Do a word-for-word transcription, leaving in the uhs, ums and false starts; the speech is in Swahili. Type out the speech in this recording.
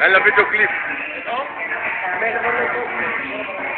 Ang lapit yung clip. Ito? Meron mo na ito.